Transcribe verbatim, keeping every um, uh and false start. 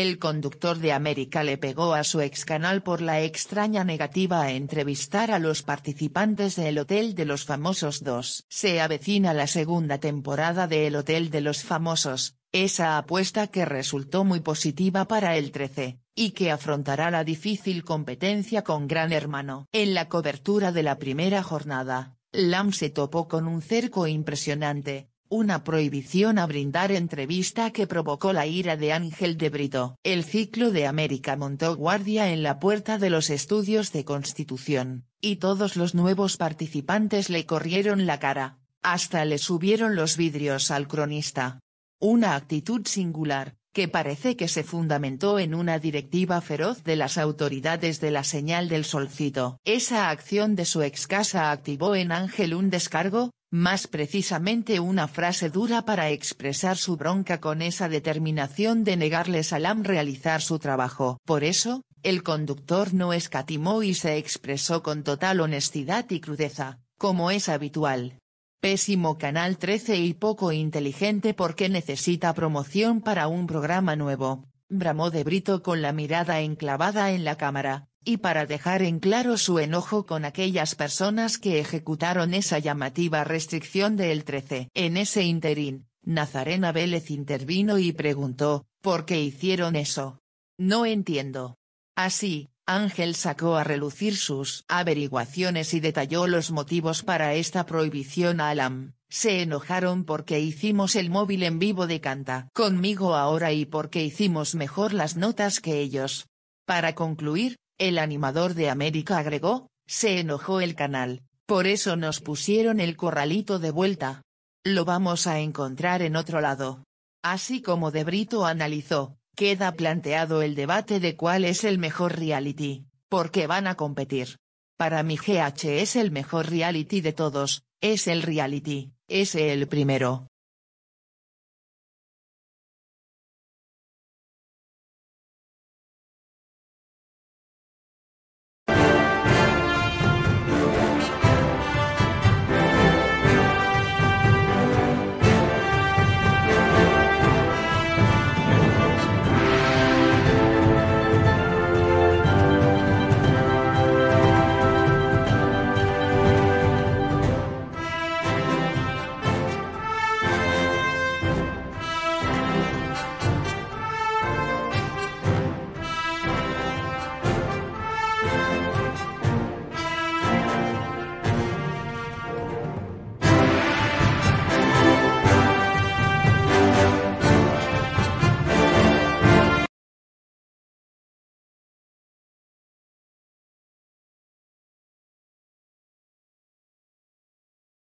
El conductor de América le pegó a su ex canal por la extraña negativa a entrevistar a los participantes de El Hotel de los Famosos dos. Se avecina la segunda temporada de El Hotel de los Famosos, esa apuesta que resultó muy positiva para el trece, y que afrontará la difícil competencia con Gran Hermano. En la cobertura de la primera jornada, Lam se topó con un cerco impresionante. Una prohibición a brindar entrevista que provocó la ira de Ángel de Brito. El ciclo de América montó guardia en la puerta de los estudios de Constitución, y todos los nuevos participantes le corrieron la cara, hasta le subieron los vidrios al cronista. Una actitud singular, que parece que se fundamentó en una directiva feroz de las autoridades de la señal del Solcito. Esa acción de su ex casa activó en Ángel un descargo, más precisamente una frase dura para expresar su bronca con esa determinación de negarles a Lam realizar su trabajo. Por eso, el conductor no escatimó y se expresó con total honestidad y crudeza, como es habitual. Pésimo Canal trece y poco inteligente porque necesita promoción para un programa nuevo, bramó de Brito con la mirada enclavada en la cámara, y para dejar en claro su enojo con aquellas personas que ejecutaron esa llamativa restricción de El trece. En ese ínterin, Nazarena Vélez intervino y preguntó, ¿por qué hicieron eso? No entiendo. Así, Ángel sacó a relucir sus averiguaciones y detalló los motivos para esta prohibición a Lam. Se enojaron porque hicimos el móvil en vivo de Canta Conmigo ahora y porque hicimos mejor las notas que ellos. Para concluir, el animador de América agregó, se enojó el canal, por eso nos pusieron el corralito de vuelta. Lo vamos a encontrar en otro lado. Así como de Brito analizó, queda planteado el debate de cuál es el mejor reality, porque van a competir. Para mí G H es el mejor reality de todos, es el reality, es el primero.